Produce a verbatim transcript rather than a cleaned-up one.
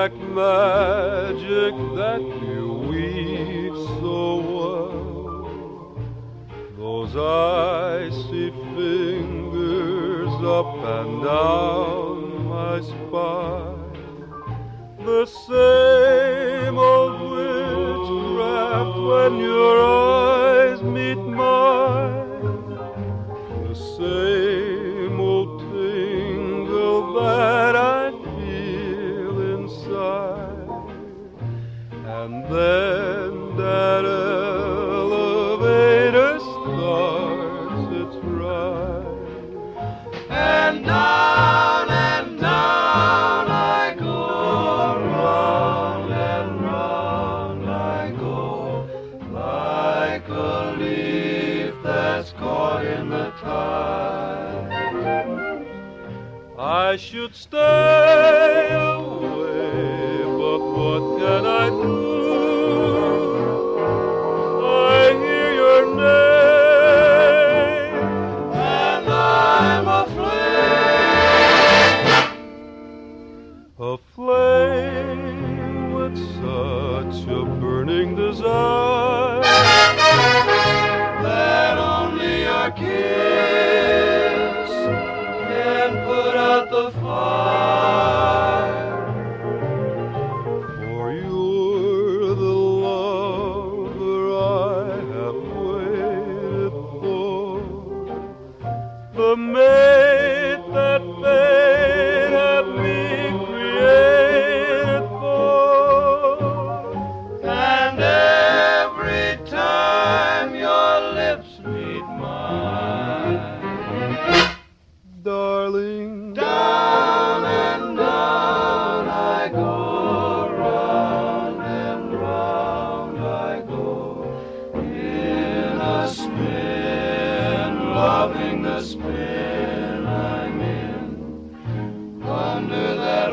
black magic that you weave so well. Those icy fingers up and down my spine, the same old witchcraft when your eyes meet mine, the same old tingle that I feel inside. And then that elevator starts its ride, and down and down I go, round and round I go, like a leaf that's caught in the tide. I should stay away, but what can I do? I hear your name, and I'm aflame, aflame with such a burning desire that only your kiss can put out the fire. For you're the lover I have waited for, the mate that fate had me created for. And every time your lips meet mine, darling, down and down I go, round and round I go, in a spin, loving the spin I'm in, under that